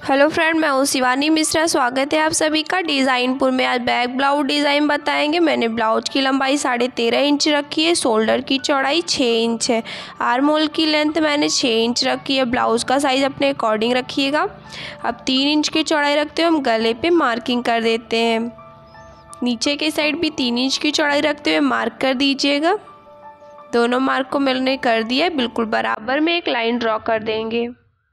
Hello friend, मैं हूँ शिवानी मिश्रा। स्वागत है आप सभी का डिज़ाइनपुर में। आज बैक ब्लाउज डिज़ाइन बताएंगे। मैंने ब्लाउज की लंबाई 13.5 इंच रखी है, शोल्डर की चौड़ाई 6 इंच है, आर्म होल की लेंथ मैंने 6 इंच रखी है। ब्लाउज का साइज़ अपने अकॉर्डिंग रखिएगा। अब 3 इंच की चौड़ाई रखते हुए हम गले पे मार्किंग कर देते हैं। नीचे के साइड भी 3 इंच की चौड़ाई रखते हुए मार्क कर दीजिएगा। दोनों मार्क को मैंने कर दिया है। बिल्कुल बराबर में एक लाइन ड्रॉ कर देंगे।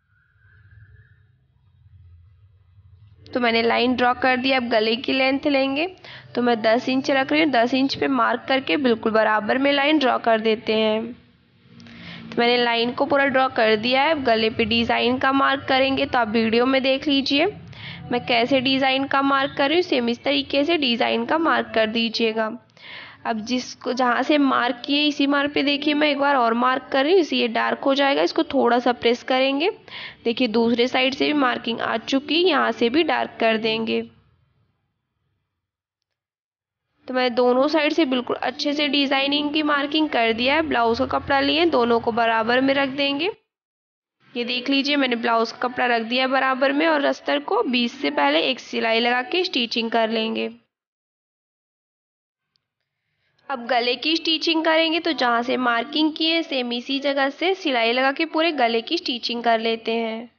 तो मैंने लाइन ड्रॉ कर दिया। अब गले की लेंथ लेंगे तो मैं 10 इंच रख रही हूँ। 10 इंच पे मार्क करके बिल्कुल बराबर में लाइन ड्रॉ कर देते हैं। तो मैंने लाइन को पूरा ड्रॉ कर दिया है। अब गले पे डिज़ाइन का मार्क करेंगे तो आप वीडियो में देख लीजिए मैं कैसे डिज़ाइन का मार्क कर रही हूँ। सेम इस तरीके से डिज़ाइन का मार्क कर दीजिएगा। अब जिसको जहाँ से मार्क किए इसी मार्क पे देखिए मैं एक बार और मार्क कर रही हूँ। इसे ये डार्क हो जाएगा, इसको थोड़ा सा प्रेस करेंगे। देखिए दूसरे साइड से भी मार्किंग आ चुकी, यहाँ से भी डार्क कर देंगे। तो मैं दोनों साइड से बिल्कुल अच्छे से डिज़ाइनिंग की मार्किंग कर दिया है। ब्लाउज का कपड़ा लिए दोनों को बराबर में रख देंगे। ये देख लीजिए मैंने ब्लाउज का कपड़ा रख दिया बराबर में और अस्तर को बीच से पहले एक सिलाई लगा के स्टिचिंग कर लेंगे। अब गले की स्टिचिंग करेंगे तो जहाँ से मार्किंग किए सेम इसी जगह से सिलाई लगा के पूरे गले की स्टिचिंग कर लेते हैं।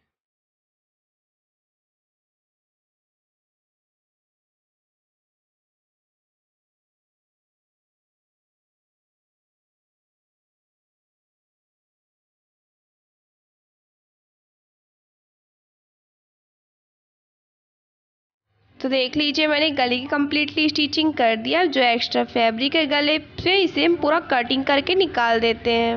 तो देख लीजिए मैंने गले की कम्प्लीटली स्टिचिंग कर दिया। जो एक्स्ट्रा फैब्रिक है गले पे इसे हम पूरा कटिंग करके निकाल देते हैं।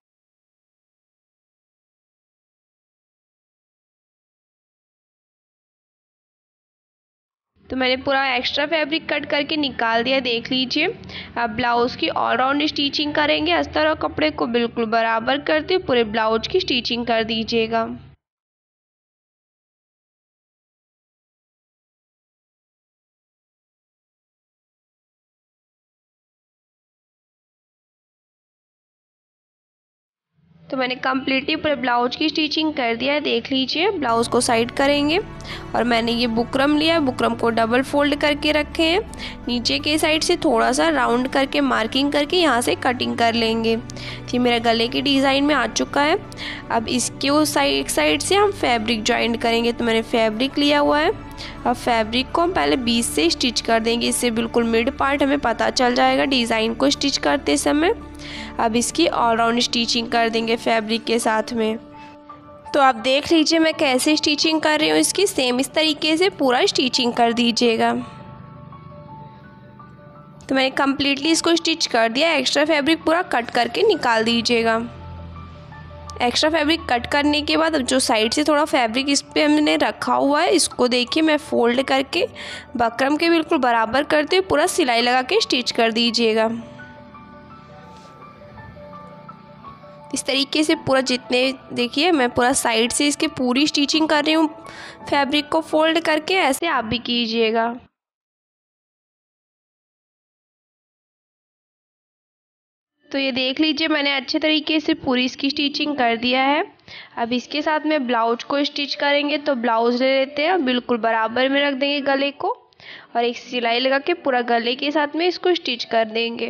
तो मैंने पूरा एक्स्ट्रा फैब्रिक कट करके निकाल दिया, देख लीजिए। अब ब्लाउज़ की ऑल राउंड स्टिचिंग करेंगे। अस्तर और कपड़े को बिल्कुल बराबर करते हुए पूरे ब्लाउज की स्टिचिंग कर दीजिएगा। तो मैंने कम्प्लीटली पूरे ब्लाउज की स्टिचिंग कर दिया है, देख लीजिए। ब्लाउज़ को साइड करेंगे और मैंने ये बुकरम लिया है। बुकरम को डबल फोल्ड करके रखे हैं। नीचे के साइड से थोड़ा सा राउंड करके मार्किंग करके यहाँ से कटिंग कर लेंगे। ये मेरा गले की डिज़ाइन में आ चुका है। अब इसके उस एक साइड से हम फैब्रिक ज्वाइंट करेंगे। तो मैंने फैब्रिक लिया हुआ है। अब फैब्रिक को हम पहले बीच से स्टिच कर देंगे। इससे बिल्कुल मिड पार्ट हमें पता चल जाएगा डिज़ाइन को स्टिच करते समय। अब इसकी ऑल राउंड स्टिचिंग कर देंगे फैब्रिक के साथ में। तो आप देख लीजिए मैं कैसे स्टिचिंग कर रही हूँ इसकी। सेम इस तरीके से पूरा स्टिचिंग कर दीजिएगा। तो मैंने कम्प्लीटली इसको स्टिच कर दिया। एक्स्ट्रा फैब्रिक पूरा कट करके निकाल दीजिएगा। एक्स्ट्रा फैब्रिक कट करने के बाद अब जो साइड से थोड़ा फैब्रिक इस पर हमने रखा हुआ है इसको देखिए मैं फोल्ड करके बकरम के बिल्कुल बराबर करते हुए पूरा सिलाई लगा के स्टिच कर दीजिएगा। इस तरीके से पूरा जितने देखिए मैं पूरा साइड से इसके पूरी स्टिचिंग कर रही हूँ फैब्रिक को फोल्ड करके। ऐसे आप भी कीजिएगा। तो ये देख लीजिए मैंने अच्छे तरीके से पूरी इसकी स्टिचिंग कर दिया है। अब इसके साथ में ब्लाउज को स्टिच करेंगे। तो ब्लाउज ले लेते हैं, बिल्कुल बराबर में रख देंगे गले को और एक सिलाई लगा के पूरा गले के साथ में इसको स्टिच कर देंगे।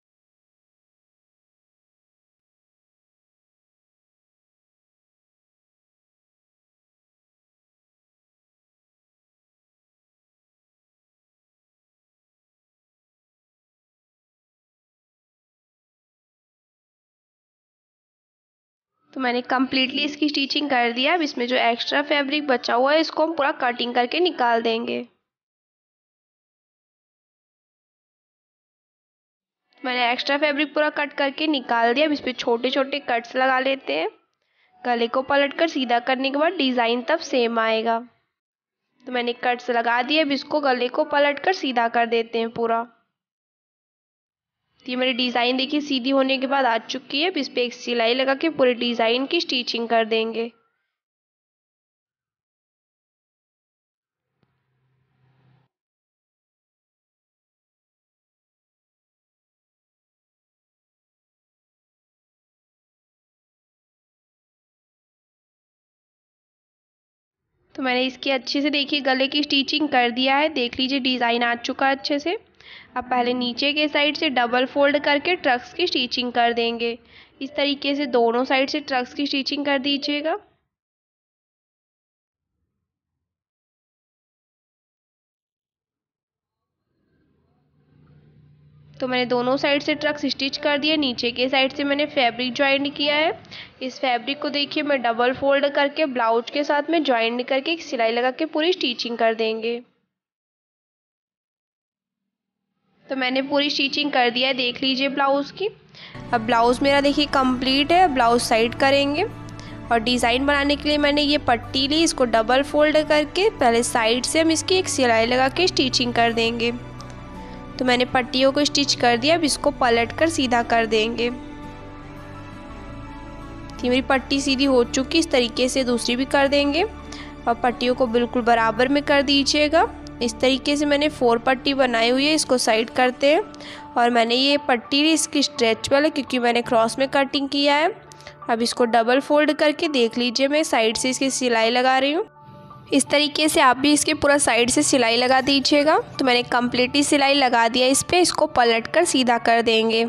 तो मैंने कम्प्लीटली इसकी स्टिचिंग कर दिया। अब इसमें जो एक्स्ट्रा फैब्रिक बचा हुआ है इसको हम पूरा कटिंग करके निकाल देंगे। मैंने एक्स्ट्रा फैब्रिक पूरा कट करके निकाल दिया। अब इस पर छोटे छोटे कट्स लगा लेते हैं। गले को पलटकर सीधा करने के बाद डिज़ाइन तब सेम आएगा। तो मैंने कट्स लगा दिए। अब इसको गले को पलटकर सीधा कर देते हैं पूरा। तो ये मेरी डिज़ाइन देखिए सीधी होने के बाद आ चुकी है। अब इस पर एक सिलाई लगा के पूरे डिज़ाइन की स्टिचिंग कर देंगे। तो मैंने इसकी अच्छे से देखिए गले की स्टिचिंग कर दिया है। देख लीजिए डिज़ाइन आ चुका है अच्छे से। अब पहले नीचे के साइड से डबल फोल्ड करके ट्रक्स की स्टिचिंग कर देंगे। इस तरीके से दोनों साइड से ट्रक्स की स्टिचिंग कर दीजिएगा। तो मैंने दोनों साइड से ट्रक्स स्टिच कर दिया। नीचे के साइड से मैंने फैब्रिक ज्वाइंट किया है। इस फैब्रिक को देखिए मैं डबल फोल्ड करके ब्लाउज के साथ में ज्वाइंट करके एक सिलाई लगा के पूरी स्टिचिंग कर देंगे। तो मैंने पूरी स्टिचिंग कर दिया है, देख लीजिए ब्लाउज़ की। अब ब्लाउज़ मेरा देखिए कंप्लीट है। ब्लाउज़ साइड करेंगे और डिज़ाइन बनाने के लिए मैंने ये पट्टी ली, इसको डबल फोल्ड करके पहले साइड से हम इसकी एक सिलाई लगा के स्टिचिंग कर देंगे। तो मैंने पट्टियों को स्टिच कर दिया। अब इसको पलट कर सीधा कर देंगे। तो मेरी पट्टी सीधी हो चुकी, इस तरीके से दूसरी भी कर देंगे और पट्टियों को बिल्कुल बराबर में कर दीजिएगा। इस तरीके से मैंने 4 पट्टी बनाई हुई है। इसको साइड करते हैं और मैंने ये पट्टी इसकी स्ट्रेचेबल है क्योंकि मैंने क्रॉस में कटिंग किया है। अब इसको डबल फोल्ड करके देख लीजिए मैं साइड से इसकी सिलाई लगा रही हूँ। इस तरीके से आप भी इसके पूरा साइड से सिलाई लगा दीजिएगा। तो मैंने कंप्लीटली सिलाई लगा दिया इस पर। इसको पलट कर सीधा कर देंगे।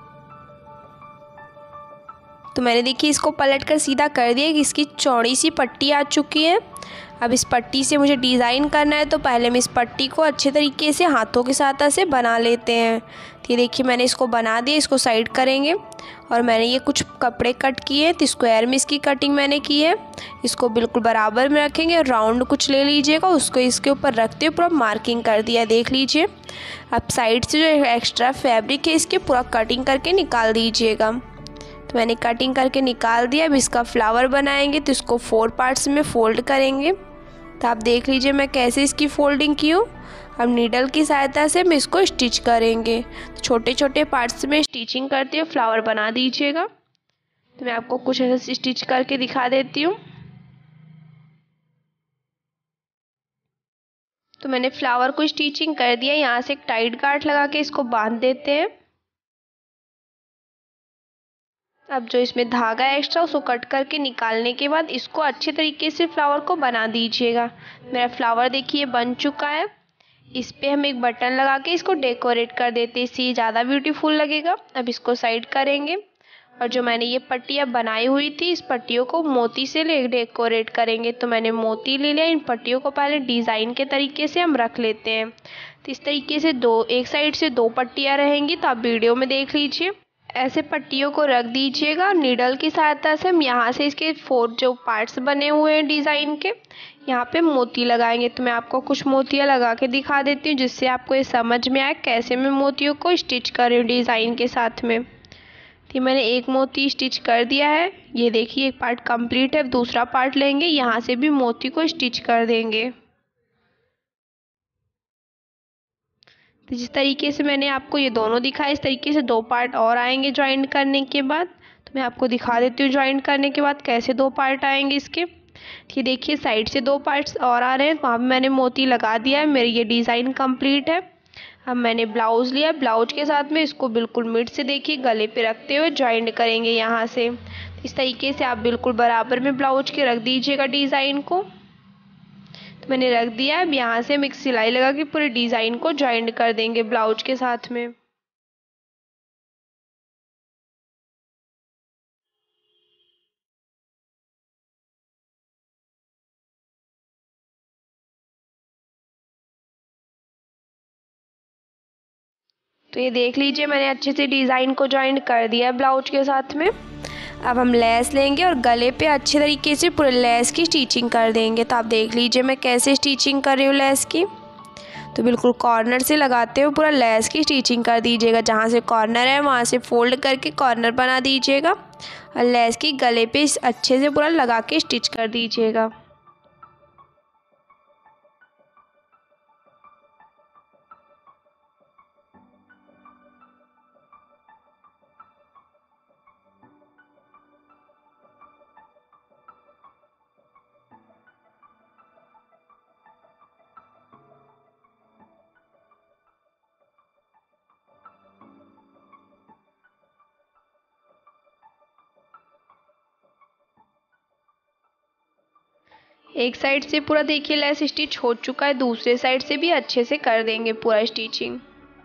तो मैंने देखिए इसको पलट कर सीधा कर दिया कि इसकी चौड़ी सी पट्टी आ चुकी है। अब इस पट्टी से मुझे डिज़ाइन करना है तो पहले हम इस पट्टी को अच्छे तरीके से हाथों के साथ ऐसे बना लेते हैं। तो ये देखिए मैंने इसको बना दिया। इसको साइड करेंगे और मैंने ये कुछ कपड़े कट किए तो स्क्वायर में इसकी कटिंग मैंने की है। इसको बिल्कुल बराबर में रखेंगे और राउंड कुछ ले लीजिएगा, उसको इसके ऊपर रखते हुए पूरा मार्किंग कर दिया, देख लीजिए। अब साइड से जो एक्स्ट्रा फैब्रिक है इसकी पूरा कटिंग करके निकाल दीजिएगा। तो मैंने कटिंग करके निकाल दिया। अब इसका फ्लावर बनाएंगे तो इसको 4 पार्ट्स में फ़ोल्ड करेंगे। तो आप देख लीजिए मैं कैसे इसकी फ़ोल्डिंग की हूँ। अब नीडल की सहायता से हम इसको स्टिच करेंगे। तो छोटे छोटे पार्ट्स में स्टिचिंग करते हुए फ्लावर बना दीजिएगा। तो मैं आपको कुछ ऐसे स्टिच करके दिखा देती हूँ। तो मैंने फ्लावर को स्टिचिंग कर दिया। यहाँ से एक टाइट गार्ड लगा के इसको बांध देते हैं। अब जो इसमें धागा है एक्स्ट्रा उसको कट करके निकालने के बाद इसको अच्छे तरीके से फ्लावर को बना दीजिएगा। मेरा फ्लावर देखिए बन चुका है। इस पे हम एक बटन लगा के इसको डेकोरेट कर देते हैं, इससे ज़्यादा ब्यूटीफुल लगेगा। अब इसको साइड करेंगे और जो मैंने ये पट्टियाँ बनाई हुई थी इस पट्टियों को मोती से डेकोरेट करेंगे। तो मैंने मोती ले लिया। इन पट्टियों को पहले डिज़ाइन के तरीके से हम रख लेते हैं। तो इस तरीके से एक साइड से 2 पट्टियाँ रहेंगी। तो आप वीडियो में देख लीजिए। ऐसे पट्टियों को रख दीजिएगा। नीडल की सहायता से हम यहाँ से इसके 4 जो पार्ट्स बने हुए हैं डिज़ाइन के, यहाँ पे मोती लगाएंगे। तो मैं आपको कुछ मोतियाँ लगा के दिखा देती हूँ जिससे आपको ये समझ में आए कैसे मैं मोतियों को स्टिच कर रही हूँ डिज़ाइन के साथ में। तो मैंने एक मोती स्टिच कर दिया है। ये देखिए एक पार्ट कंप्लीट है। दूसरा पार्ट लेंगे, यहाँ से भी मोती को स्टिच कर देंगे। तो जिस तरीके से मैंने आपको ये दोनों दिखाए इस तरीके से 2 पार्ट और आएंगे ज्वाइंट करने के बाद। तो मैं आपको दिखा देती हूँ ज्वाइंट करने के बाद कैसे 2 पार्ट आएंगे इसके। ये देखिए साइड से 2 पार्ट्स और आ रहे हैं। वहाँ पे मैंने मोती लगा दिया है। मेरी ये डिज़ाइन कंप्लीट है। अब मैंने ब्लाउज़ लिया। ब्लाउज के साथ में इसको बिल्कुल मिड से देखिए गले पे रखते हुए ज्वाइंट करेंगे यहाँ से। इस तरीके से आप बिल्कुल बराबर में ब्लाउज के रख दीजिएगा डिज़ाइन को। तो मैंने रख दिया। अब यहाँ से हम एक सिलाई लगा के पूरे डिज़ाइन को ज्वाइंट कर देंगे ब्लाउज के साथ में। तो ये देख लीजिए मैंने अच्छे से डिज़ाइन को ज्वाइंट कर दिया है ब्लाउज के साथ में। अब हम लेस लेंगे और गले पे अच्छे तरीके से पूरे लेस की स्टिचिंग कर देंगे। तो आप देख लीजिए मैं कैसे स्टिचिंग कर रही हूँ लेस की। तो बिल्कुल कॉर्नर से लगाते हुए पूरा लेस की स्टिचिंग कर दीजिएगा। जहाँ से कॉर्नर है वहाँ से फोल्ड करके कॉर्नर बना दीजिएगा और लेस की गले पे अच्छे से पूरा लगा के स्टिच कर दीजिएगा। एक साइड से पूरा देखिए लेस स्टिच हो चुका है, दूसरे साइड से भी अच्छे से कर देंगे पूरा स्टिचिंग।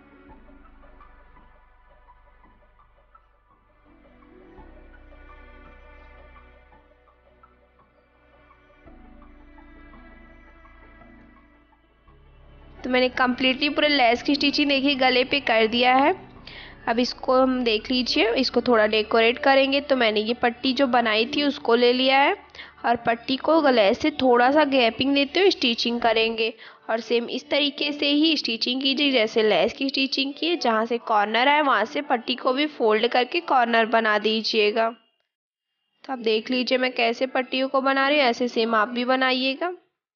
तो मैंने कम्प्लीटली पूरे लेस की स्टिचिंग देखिए गले पे कर दिया है। अब इसको हम देख लीजिए, इसको थोड़ा डेकोरेट करेंगे। तो मैंने ये पट्टी जो बनाई थी उसको ले लिया है और पट्टी को गले से थोड़ा सा गैपिंग देते हुए स्टिचिंग करेंगे। और सेम इस तरीके से ही स्टिचिंग कीजिए जैसे लेस की स्टिचिंग की है। जहाँ से कॉर्नर है वहाँ से पट्टी को भी फोल्ड करके कॉर्नर बना दीजिएगा। तो आप देख लीजिए मैं कैसे पट्टियों को बना रही हूँ, ऐसे सेम आप भी बनाइएगा।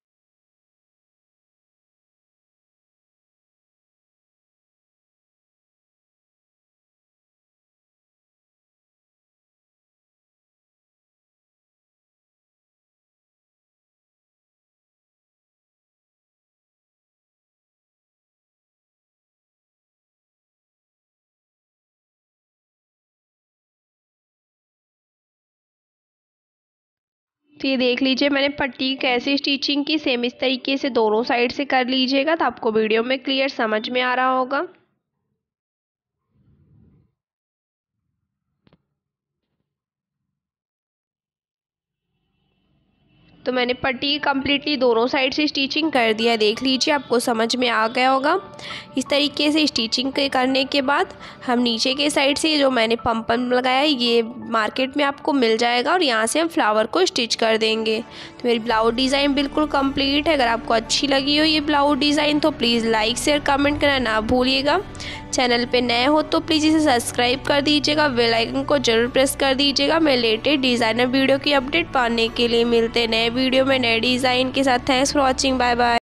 तो ये देख लीजिए मैंने पट्टी कैसे स्टिचिंग की, सेम इस तरीके से दोनों साइड से कर लीजिएगा। तो आपको वीडियो में क्लियर समझ में आ रहा होगा। तो मैंने पट्टी कम्प्लीटली दोनों साइड से स्टिचिंग कर दिया, देख लीजिए आपको समझ में आ गया होगा। इस तरीके से स्टिचिंग करने के बाद हम नीचे के साइड से जो मैंने पम लगाया है ये मार्केट में आपको मिल जाएगा और यहाँ से हम फ्लावर को स्टिच कर देंगे। तो मेरी ब्लाउज डिज़ाइन बिल्कुल कंप्लीट है। अगर आपको अच्छी लगी हो ये ब्लाउज डिज़ाइन तो प्लीज़ लाइक शेयर कमेंट करना ना भूलिएगा। चैनल पे नए हो तो प्लीज़ इसे सब्सक्राइब कर दीजिएगा, बेल आइकन को जरूर प्रेस कर दीजिएगा। मैं लेटेस्ट डिज़ाइनर वीडियो की अपडेट पाने के लिए मिलते हैं नए वीडियो में नए डिज़ाइन के साथ। Thanks for watching, bye bye.